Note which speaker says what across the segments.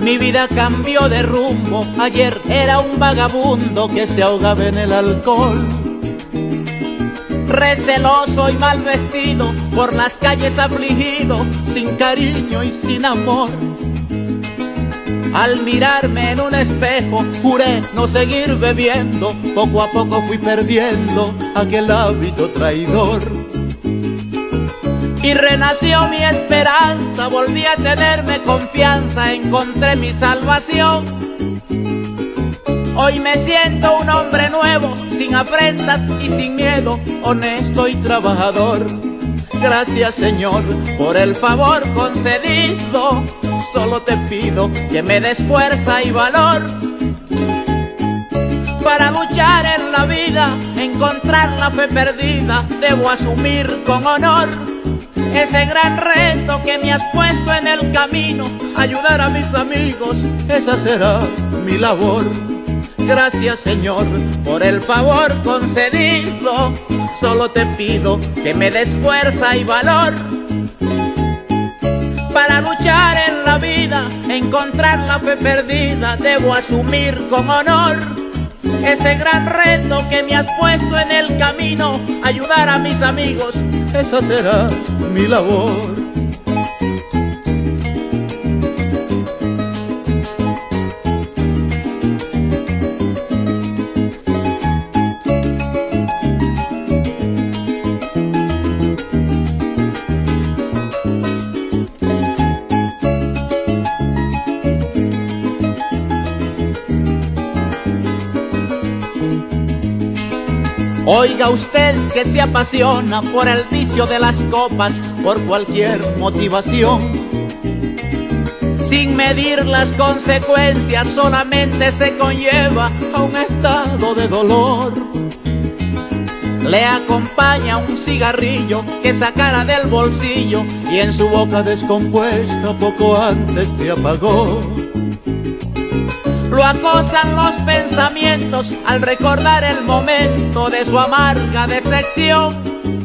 Speaker 1: Mi vida cambió de rumbo, ayer era un vagabundo que se ahogaba en el alcohol. Receloso y mal vestido, por las calles afligido, sin cariño y sin amor. Al mirarme en un espejo, juré no seguir bebiendo, poco a poco fui perdiendo aquel hábito traidor. Y renació mi esperanza, volví a tenerme confianza, encontré mi salvación. Hoy me siento un hombre nuevo, sin afrentas y sin miedo, honesto y trabajador. Gracias, Señor, por el favor concedido. Solo te pido que me des fuerza y valor para luchar en la vida, encontrar la fe perdida. Debo asumir con honor ese gran reto que me has puesto en el camino. Ayudar a mis amigos, esa será mi labor. Gracias, Señor, por el favor concedido. Solo te pido que me des fuerza y valor para luchar en la vida, encontrar la fe perdida. Debo asumir con honor ese gran reto que me has puesto en el camino. Ayudar a mis amigos, esa será mi labor. Oiga usted que se apasiona por el vicio de las copas, por cualquier motivación, sin medir las consecuencias, solamente se conlleva a un estado de dolor. Le acompaña un cigarrillo que sacara del bolsillo y en su boca descompuesta poco antes se apagó. Lo acosan los pensamientos al recordar el momento de su amarga decepción.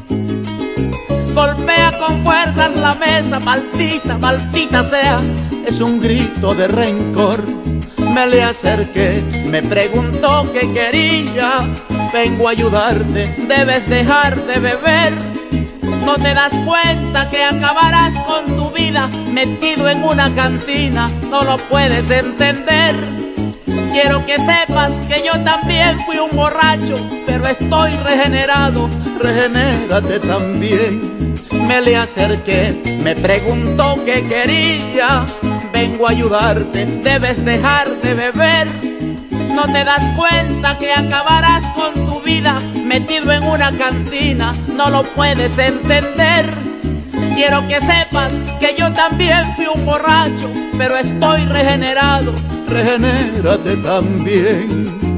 Speaker 1: Golpea con fuerzas la mesa, maldita, maldita sea, es un grito de rencor. Me le acerqué, me preguntó qué quería. Vengo a ayudarte, debes dejar de beber. No te das cuenta que acabarás con tu vida metido en una cantina, no lo puedes entender. Quiero que sepas que yo también fui un borracho, pero estoy regenerado, regenérate también. Me le acerqué, me preguntó qué quería. Vengo a ayudarte, debes dejar de beber. No te das cuenta que acabarás con tu vida metido en una cantina, no lo puedes entender. Quiero que sepas que yo también fui un borracho, pero estoy regenerado, regenérate también.